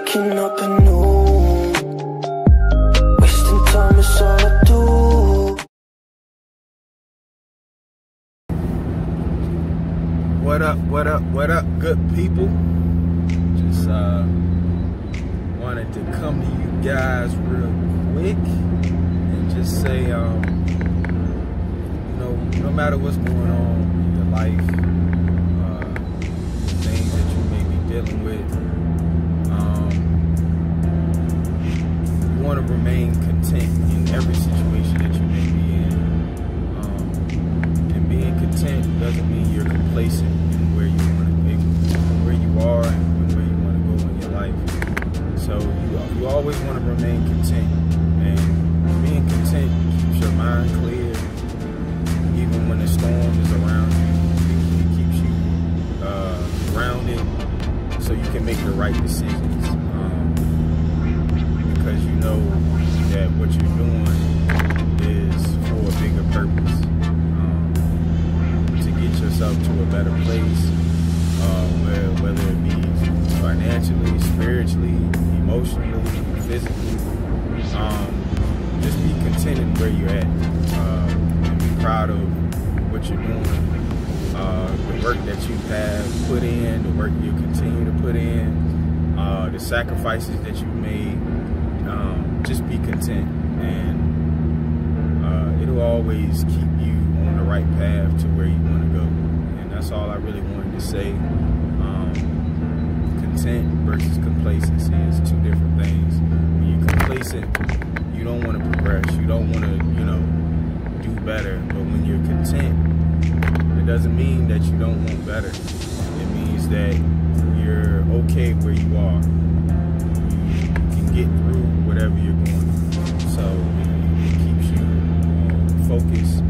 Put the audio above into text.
waking up anew. Wasting time is all I do. What up, what up, what up, good people? Just wanted to come to you guys real quick and just say, no matter what's going on in your life, things that you may be dealing with, you want to remain content in every situation that you may be in. And being content doesn't mean you're complacent in where you want to be, where you are, and where you want to go in your life. So you always want to remain content, and being content keeps your mind clear. Even when the storm is around you, it keeps you grounded, so you can make the right decisions. Because you know that what you're doing is for a bigger purpose, to get yourself to a better place, whether it be financially, spiritually, emotionally, physically. Just be content in where you're at, and be proud of what you're doing, the work that you have put in, the work you continue to put in, the sacrifices that you made. Just be content, and it'll always keep you on the right path to where you want to go. And that's all I really wanted to say. Content versus complacency is two different things. When you're complacent, you don't want to progress, you don't want to, do better. But when you're content, it doesn't mean that you don't want better. It means that you're okay where you are. You can get through whatever you're going through. So it keeps you focused